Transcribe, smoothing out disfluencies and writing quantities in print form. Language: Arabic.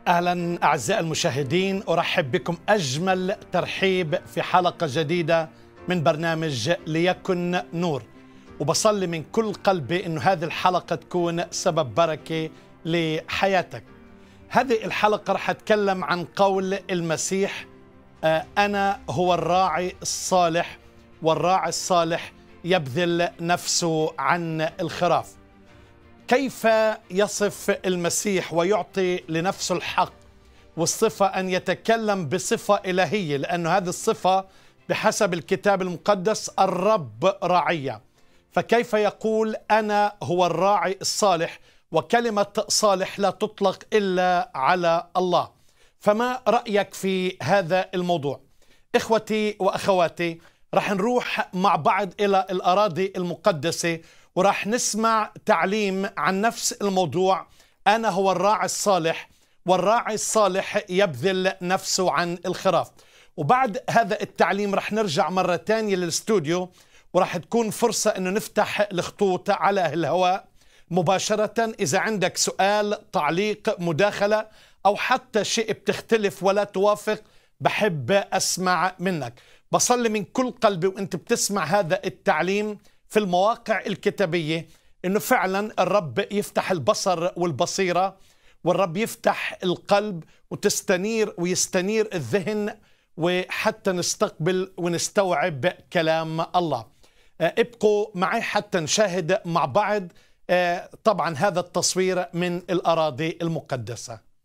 أهلا أعزائي المشاهدين، أرحب بكم أجمل ترحيب في حلقة جديدة من برنامج ليكن نور. وبصلي من كل قلبي أنه هذه الحلقة تكون سبب بركة لحياتك. هذه الحلقة رح أتكلم عن قول المسيح: أنا هو الراعي الصالح، والراعي الصالح يبذل نفسه عن الخراف. كيف يصف المسيح ويعطي لنفسه الحق والصفة أن يتكلم بصفة إلهية؟ لأن هذه الصفة بحسب الكتاب المقدس الرب راعية. فكيف يقول أنا هو الراعي الصالح، وكلمة صالح لا تطلق إلا على الله؟ فما رأيك في هذا الموضوع؟ إخوتي وأخواتي، رح نروح مع بعض إلى الأراضي المقدسة وراح نسمع تعليم عن نفس الموضوع: أنا هو الراعي الصالح، والراعي الصالح يبذل نفسه عن الخراف. وبعد هذا التعليم رح نرجع مرة تانية للاستوديو، وراح تكون فرصة أنه نفتح الخطوط على الهواء مباشرة. إذا عندك سؤال، تعليق، مداخلة، أو حتى شيء بتختلف ولا توافق، بحب أسمع منك. بصلي من كل قلبي وأنت بتسمع هذا التعليم في المواقع الكتابية إنه فعلا الرب يفتح البصر والبصيرة، والرب يفتح القلب وتستنير ويستنير الذهن، وحتى نستقبل ونستوعب كلام الله. ابقوا معي حتى نشاهد مع بعض طبعا هذا التصوير من الأراضي المقدسة.